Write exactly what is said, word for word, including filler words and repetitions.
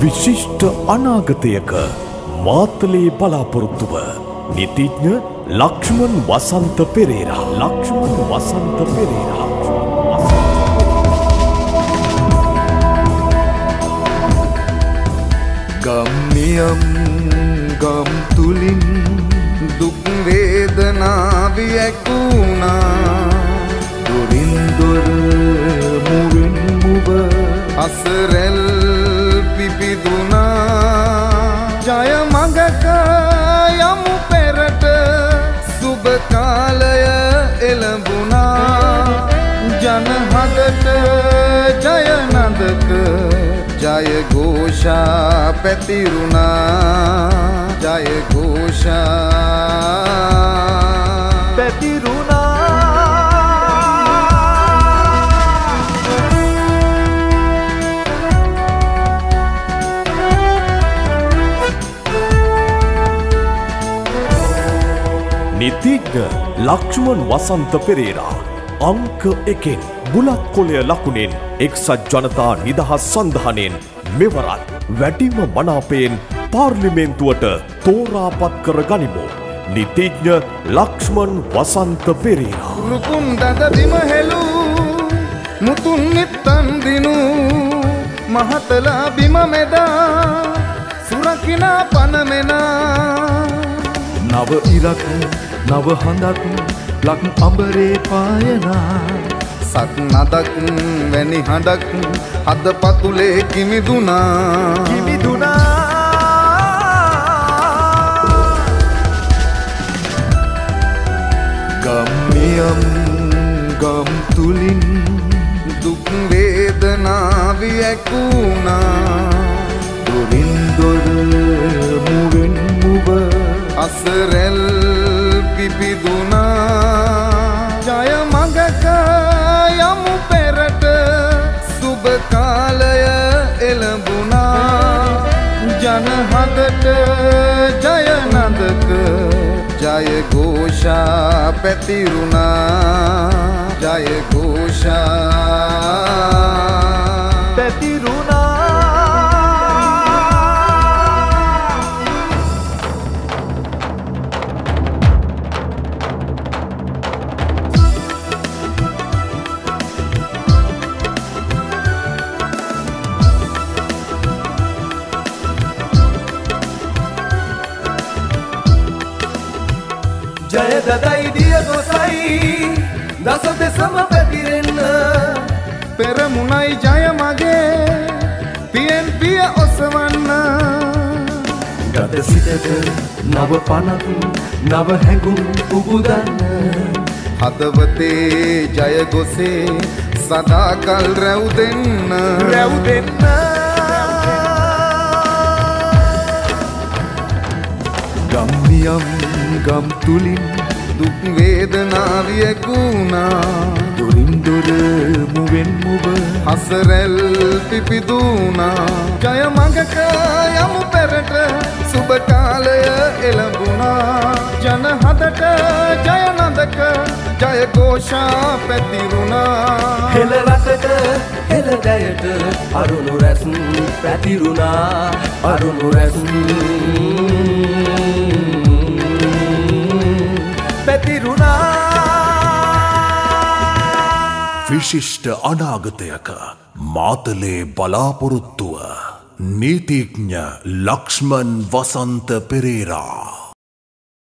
විශිෂ්ට අනාගතයක මාතලේ බලාපොරොත්තුව නීතිඥ ලක්ෂ්මන් වසන්ත පෙරේරා ලක්ෂ්මන් වසන්ත පෙරේරා ගම්නියම් ගම් තුලින් දුක් වේදනා වියකුණා දුරින් දොර මුවින් මුව අසරෙල් පිපිදුනා ජය මඟක යමු පෙරට සුබ කාලය එළඹුණා ජනහදට ජය නදක ජය ഘോഷා පැතිරුණා ජය ഘോഷා පැතිරුණා නීතිඥ ලක්ෂ්මන් වසන්ත පෙරේරා අංක එකෙන් බුලත් කොළය ලකුණෙන් එක්සත් ජනතා නිදහස් සන්ධානයෙන් මෙවරත් වැඩිම මනාපයෙන් පාර්ලිමේන්තුවට තෝරාපත් කර ගනිමු. නීතිඥ ලක්ෂ්මන් වසන්ත පෙරේරා. ලුකුන් දද බිම හෙළු මුතුන් නිත්තන් දිනු මහතලා බිම මෙදා සුරකිනා පනමෙනා නව ඉරක් නව හඳක් ලක් අඹරේ පායනා සත් නදක් වැනි හඬක් හද පතුලේ කිමිදුනා කිමිදුනා ගම්නියම් ගම් තුලින් දුක් වේදනා වියකුණා දුරින් දොර මුවෙන් මුව අසරෙල් පිපිදුනා ජය මඟක යමු පෙරට සුබ කාලය එළඹුණා ජනහදට ජය නදක ජය ഘോഷා පැතිරුණා ජය ഘോഷා පැතිරුණා ජය දදයි දිය ගොසයි දස දෙසම පැතිරෙන්න පෙරමුණයි ජය මගේ පියෙන් පිය ඔසවන්න ගත සිතට නව පනක් නව හැඟුම් උබුදන්න හදවතේ ජය ගොසේ සදාකල් රැව් දෙන්න රැව් දෙන්න ගම්නියම් ගම් තුලින් දුක් වේදනා වියකුණා දුරින් දොර මුවෙන් මුව හසරෙල් පිපිදුනා ජය මඟක යමු පෙරට සුබ කාලය එළඹුණා ජනහදට ජය නදක ජය ഘോഷා පැතිරුණා හෙළ රටට හෙළ දැයට අරුණු රැස් පැතිරුණා අරුණු රැස් පැතිරුණා විශිෂ්ට අනාගතයක මාතලේ බලාපොරොත්තුව නීතිඥ ලක්ෂ්මන් වසන්ත පෙරේරා.